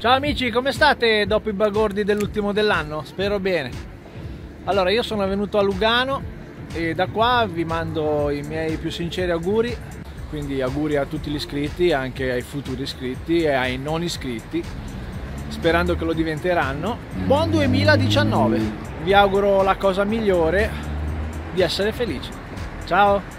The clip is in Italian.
Ciao amici, come state dopo i bagordi dell'ultimo dell'anno? Spero bene. Allora, io sono venuto a Lugano e da qua vi mando i miei più sinceri auguri, quindi auguri a tutti gli iscritti, anche ai futuri iscritti e ai non iscritti, sperando che lo diventeranno. Buon 2019! Vi auguro la cosa migliore, di essere felici. Ciao!